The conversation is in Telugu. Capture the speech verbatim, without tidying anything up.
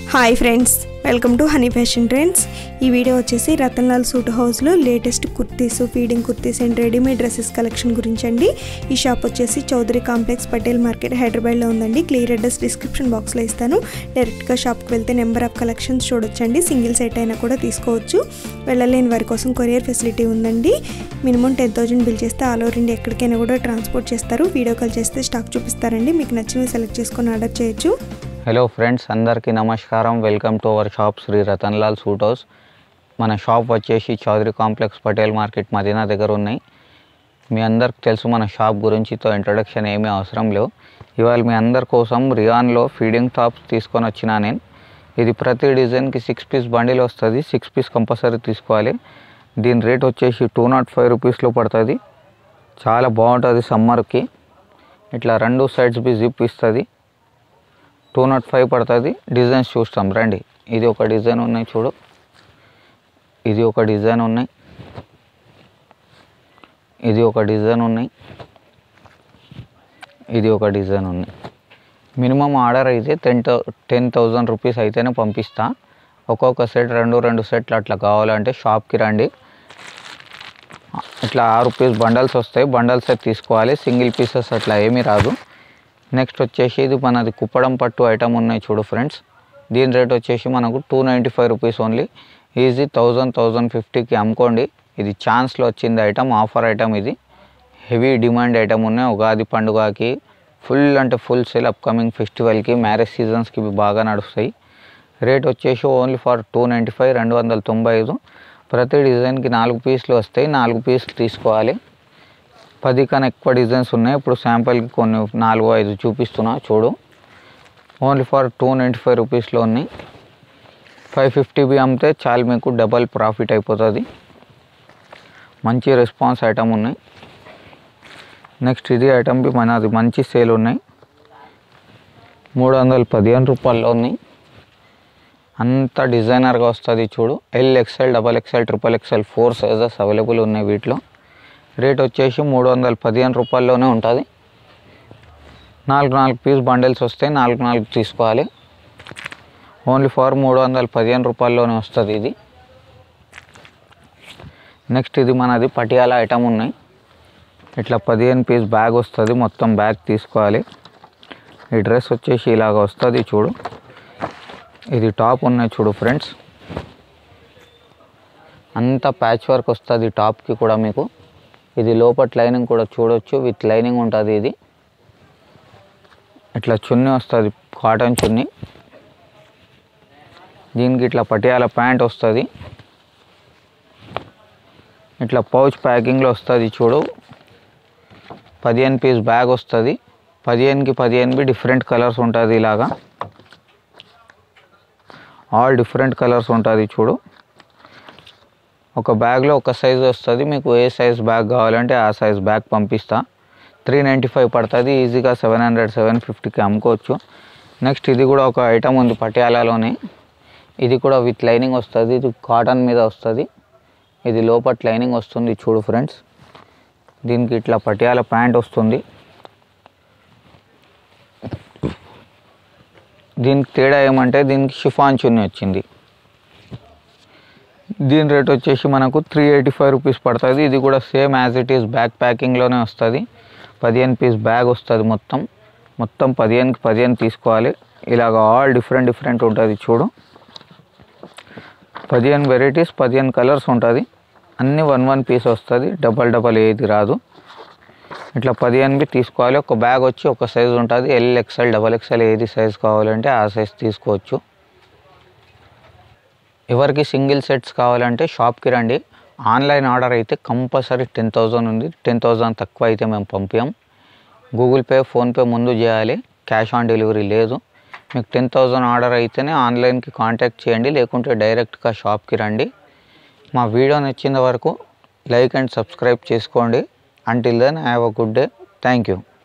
Hi friends, welcome to honey fashion trends. ఈ వీడియో వచ్చేసి రతన్లాల్ సూట్ హౌస్లో latest kurtis, feeding kurtis and readymade dresses collection గురించి అండి. ఈ షాప్ వచ్చేసి చౌదరి కాంప్లెక్స్, పటేల్ మార్కెట్, హైదరాబాద్లో ఉందండి. క్లియర్ అడ్రస్ డిస్క్రిప్షన్ బాక్స్లో ఇస్తాను. డైరెక్ట్గా షాప్కి వెళ్తే నెంబర్ ఆఫ్ కలెక్షన్స్ చూడొచ్చండి. సింగిల్ సెట్ అయినా కూడా తీసుకోవచ్చు. వెళ్ళలేని వారి కోసం కొరియర్ ఫెసిలిటీ ఉందండి. మినిమం టెన్ థౌసండ్ బిల్ చేస్తే ఆల్ ఓవర్ ఇండియా ఎక్కడికైనా కూడా ట్రాన్స్పోర్ట్ చేస్తారు. వీడియో కాల్ చేస్తే స్టాక్ చూపిస్తారండి. మీకు నచ్చినవి సెలెక్ట్ చేసుకొని ఆర్డర్ చేయొచ్చు. హలో ఫ్రెండ్స్, అందరికీ నమస్కారం. Welcome to our shop Shri Ratanlal suit house. మన షాప్ వచ్చేసి చౌదరి కాంప్లెక్స్, పటేల్ మార్కెట్, మదీనా దగ్గర ఉన్నాయి. మీ అందరికి తెలుసు మన షాప్ గురించితో ఇంట్రొడక్షన్ ఏమీ అవసరం లేవు. ఇవాళ మీ అందరి కోసం రియాన్లో ఫీడింగ్ టాప్స్ తీసుకొని వచ్చినా నేను. ఇది ప్రతి డిజైన్కి సిక్స్ పీస్ బండిల్ వస్తుంది. సిక్స్ పీస్ కంపల్సరీ తీసుకోవాలి. దీని రేట్ వచ్చేసి టూ నాట్ ఫైవ్ రూపీస్లో పడుతుంది. చాలా బాగుంటుంది సమ్మర్కి. ఇట్లా రెండు సైడ్స్ బి జిప్ ఇస్తుంది. టూ నాట్ ఫైవ్ పడుతుంది. డిజైన్స్ చూస్తాం రండి. ఇది ఒక డిజైన్ ఉన్నాయి చూడు, ఇది ఒక డిజైన్ ఉన్నాయి, ఇది ఒక డిజైన్ ఉన్నాయి, ఇది ఒక డిజైన్ ఉన్నాయి. మినిమం ఆర్డర్ అయితే ten thou ten thousand rupees అయితేనే పంపిస్తా. ఒక్కొక్క సెట్ రెండు రెండు సెట్లు అట్లా కావాలంటే షాప్కి రండి. ఇట్లా ఆరు పీస్ బండల్స్ వస్తాయి. బండల్స్ అయితే తీసుకోవాలి. సింగిల్ పీసెస్ అట్లా ఏమీ రాదు. నెక్స్ట్ వచ్చేసి ఇది మనది కుప్పడం పట్టు ఐటమ్ ఉన్నాయి చూడు ఫ్రెండ్స్. దీని రేట్ వచ్చేసి మనకు two ninety five rupees only. Easy thousand thousand ఫిఫ్టీకి అమ్ముకోండి. ఇది ఛాన్స్లో వచ్చింది ఐటమ్, ఆఫర్ ఐటమ్. ఇది హెవీ డిమాండ్ ఐటమ్ ఉన్నాయి. ఉగాది పండుగకి ఫుల్ అంటే ఫుల్ సేల్. అప్కమింగ్ ఫెస్టివల్కి, మ్యారేజ్ సీజన్స్కి ఇవి బాగా నడుస్తాయి. రేట్ వచ్చేసి only for two ninety five రెండు వందల తొంభై ఐదు. ప్రతి డిజైన్కి నాలుగు పీసులు వస్తాయి. నాలుగు పీసులు తీసుకోవాలి. పది కన్నా ఎక్కువ డిజైన్స్ ఉన్నాయి. ఇప్పుడు శాంపుల్కి కొన్ని నాలుగు ఐదు చూపిస్తున్నా చూడు. Only for two ninety five రూపీస్లో ఉన్నాయి. ఫైవ్ ఫిఫ్టీ బి అమ్మితే చాలు, మీకు డబల్ ప్రాఫిట్ అయిపోతుంది. మంచి రెస్పాన్స్ ఐటమ్ ఉన్నాయి. నెక్స్ట్ ఇది ఐటమ్ బి మనది మంచి సేల్ ఉన్నాయి. మూడు వందల పదిహేను రూపాయల్లో ఉన్నాయి. అంత డిజైనర్గా వస్తుంది చూడు. L XL, double XL, triple XL four sizes available ఉన్నాయి వీటిలో. రేట్ వచ్చేసి మూడు వందల పదిహేను రూపాయల్లోనే ఉంటుంది. నాలుగు నాలుగు పీస్ బండిల్స్ వస్తాయి. నాలుగు నాలుగు తీసుకోవాలి. ఓన్లీ ఫర్ మూడు వందల పదిహేను రూపాయల్లోనే వస్తుంది ఇది. నెక్స్ట్ ఇది మనది పటియాలా ఐటమ్ ఉన్నాయి. ఇట్లా పదిహేను పీస్ బ్యాగ్ వస్తుంది. మొత్తం బ్యాగ్ తీసుకోవాలి. ఈ డ్రెస్ వచ్చేసి ఇలాగ వస్తుంది చూడు. ఇది టాప్ ఉన్నాయి చూడు ఫ్రెండ్స్. అంతా ప్యాచ్ వర్క్ వస్తుంది టాప్కి కూడా మీకు. ఇది లోపట్ లైనింగ్ కూడా చూడొచ్చు, విత్ లైనింగ్ ఉంటుంది. ఇది ఇట్లా చున్నీ వస్తుంది, కాటన్ చున్నీ. దీనికి ఇట్లా పటియాల ప్యాంట్ వస్తుంది. ఇట్లా పౌచ్ ప్యాకింగ్లో వస్తుంది చూడు. పదిహేను పీస్ బ్యాగ్ వస్తుంది. పదిహేనుకి పదిహేను డిఫరెంట్ కలర్స్ ఉంటుంది. ఇలాగా ఆల్ డిఫరెంట్ కలర్స్ ఉంటుంది చూడు. ఒక బ్యాగ్లో ఒక సైజు వస్తుంది. మీకు ఏ సైజ్ బ్యాగ్ కావాలంటే ఆ సైజ్ బ్యాగ్ పంపిస్తా. త్రీ నైంటీ ఫైవ్ పడుతుంది. ఈజీగా సెవెన్ హండ్రెడ్ సెవెన్ ఫిఫ్టీకి అమ్ముకోవచ్చు. నెక్స్ట్ ఇది కూడా ఒక ఐటమ్ ఉంది పటియాలాలోనే. ఇది కూడా విత్ లైనింగ్ వస్తుంది. ఇది కాటన్ మీద వస్తుంది. ఇది లోపట్ లైనింగ్ వస్తుంది చూడు ఫ్రెండ్స్. దీనికి ఇట్లా పటియాల ప్యాంట్ వస్తుంది. దీనికి తేడా ఏమంటే దీనికి షిఫాన్ చున్నీ వచ్చింది. దీని రేట్ వచ్చేసి మనకు త్రీ ఎయిటీ ఫైవ్ రూపీస్ పడుతుంది. ఇది కూడా same as it is bag ప్యాకింగ్లోనే వస్తుంది. పదిహేను పీస్ బ్యాగ్ వస్తుంది. మొత్తం మొత్తం పదిహేనుకి పదిహేను తీసుకోవాలి. ఇలాగ ఆల్ డిఫరెంట్ డిఫరెంట్ ఉంటుంది చూడు. పదిహేను వెరైటీస్, పదిహేను కలర్స్ ఉంటుంది. అన్నీ వన్ వన్ పీస్ వస్తుంది. డబల్ డబల్ ఏది రాదు. ఇట్లా పదిహేనుకి తీసుకోవాలి. ఒక బ్యాగ్ వచ్చి ఒక సైజు ఉంటుంది. ఎల్ ఎక్స్ఎల్, డబల్ ఎక్స్ఎల్ ఏది సైజ్ కావాలంటే ఆ సైజ్ తీసుకోవచ్చు. ఎవరికి సింగిల్ సెట్స్ కావాలంటే షాప్కి రండి. ఆన్లైన్ ఆర్డర్ అయితే కంపల్సరీ టెన్ థౌజండ్ ఉంది. టెన్ థౌజండ్ తక్కువ అయితే మేము పంపించాం. గూగుల్ పే, ఫోన్పే ముందు చేయాలి. క్యాష్ ఆన్ డెలివరీ లేదు. మీకు టెన్ థౌజండ్ ఆర్డర్ అయితేనే ఆన్లైన్కి కాంటాక్ట్ చేయండి, లేకుంటే డైరెక్ట్గా షాప్కి రండి. మా వీడియో నచ్చిన వరకు లైక్ అండ్ సబ్స్క్రైబ్ చేసుకోండి. Until then have a good day. Thank you.